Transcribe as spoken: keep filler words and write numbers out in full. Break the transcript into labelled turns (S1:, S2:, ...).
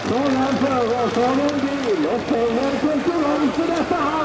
S1: Så den prøver å få en bil, og for en konkurranse dette her!